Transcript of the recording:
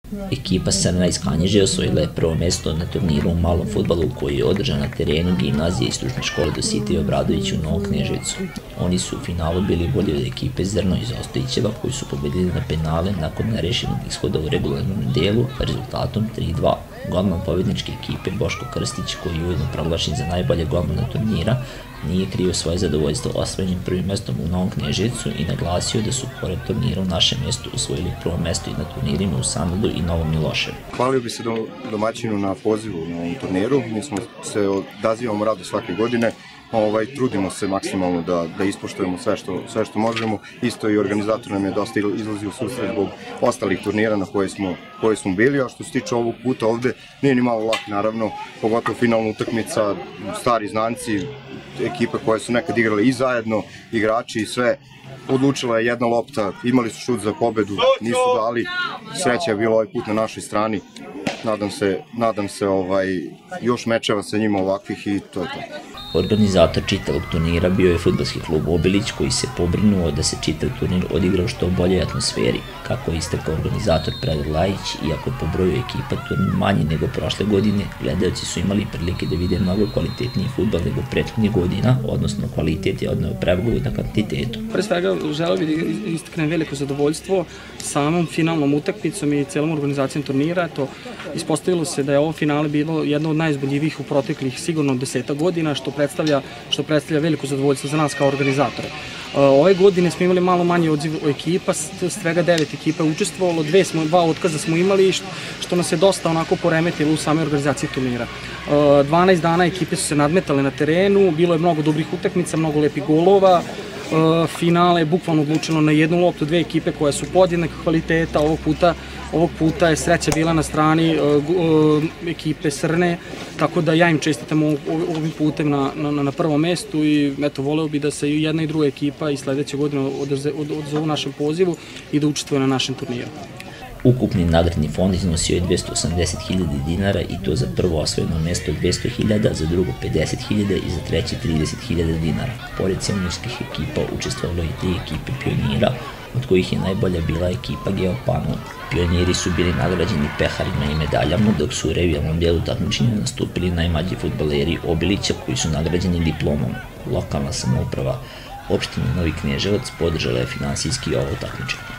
Ekipa Srna iz Kanjiže osvojila je prvo mesto na turniru u malom fudbalu koji je održan na terenu gimnazije i stručne škole Dositej Obradović u Novom Kneževcu. Oni su u finalu bili bolji od ekipe Zrno iz Ostojićeva koji su pobedili na penale nakon nerešenog ishoda u regularnom delu rezultatom 3:2. Golman pobedničke ekipe Boško Krstić, koji je ujedno proglašen za najbolje golmana turnira, nije krio svoje zadovoljstvo osvojenim prvim mestom u Novom Kneževcu i naglasio da su pored turnira u našem mestu osvojili prvo mesto i na turnirima u Sandadu i Novom Miloševu. Hvalio bi se domaćinu na pozivu na ovom turniru. Mi se odazivamo rado svake godine. Trudimo se maksimalno da ispoštujemo sve što možemo. Isto i organizator nam je dosta izlazio u susret zbog ostalih turnira na koje smo bili, a što se tiče ovog puta ovde nije ni malo lak, naravno, pogotovo finalna utakmica, stari znanci, ekipe koje su nekad igrale i zajedno, igrači i sve. Odlučila je jedna lopta, imali su šut za pobedu, nisu dali, sreća je bila ovaj put na našoj strani. Nadam se još mečeva sa njima ovakvih i to je to. Organizator čitavog turnira bio je fudbalski klub Obilić koji se pobrinuo da se čitav turnir odigra u što boljoj atmosferi. Kako je istakao organizator Predrag Lajić, iako je po broju ekipa turnir manji nego prošle godine, gledaoci su imali prilike da vide mnogo kvalitetniji fudbal nego prethodnih godina, odnosno kvalitet je odneo prevagu na kvantitetu. Pre svega želeo bih da istaknem veliko zadovoljstvo samom finalnom utakmicom i celom organizacijom turnira. Ispostavilo se da je ovo finale bilo jedno od najizboljivijih u proteklih sigurno 10 godina, što predstavlja veliko zadovoljstvo za nas kao organizatore. Ove godine smo imali malo manji odziv ekipa, svega 9 ekipa je učestvovalo, 2 otkaza smo imali, što nas je dosta onako poremetilo u samoj organizaciji turnira. 12 dana ekipe su se nadmetale na terenu, bilo je mnogo dobrih utakmica, mnogo lepih golova. Finale je bukvalno odlučilo na jednu loptu, dve ekipe koje su podjednakog kvaliteta. Ovog puta je sreća bila na strani ekipe Srne, tako da ja im čestitam ovim putem na prvom mestu i eto, voleo bi da se i jedna i druga ekipa i sledeće godine odzovu našem pozivu i da učestvuje na našem turniru. Ukupni nagradni fond iznosio je 280.000 dinara i to za prvo osvojeno mesto 200.000, za drugo 50.000 i za treće 30.000 dinara. Pored seniorskih ekipa učestvovalo i 3 ekipe pionira, od kojih je najbolja bila ekipa Geopanova. Pioniri su bili nagrađeni peharima i medaljama, dok su u revijalnom delu takmičenja nastupili najmlađi fudbaleri Obilića koji su nagrađeni diplomom. Lokalna samouprava opštine Novi Kneževac podržala je finansijski ovo takmičenje.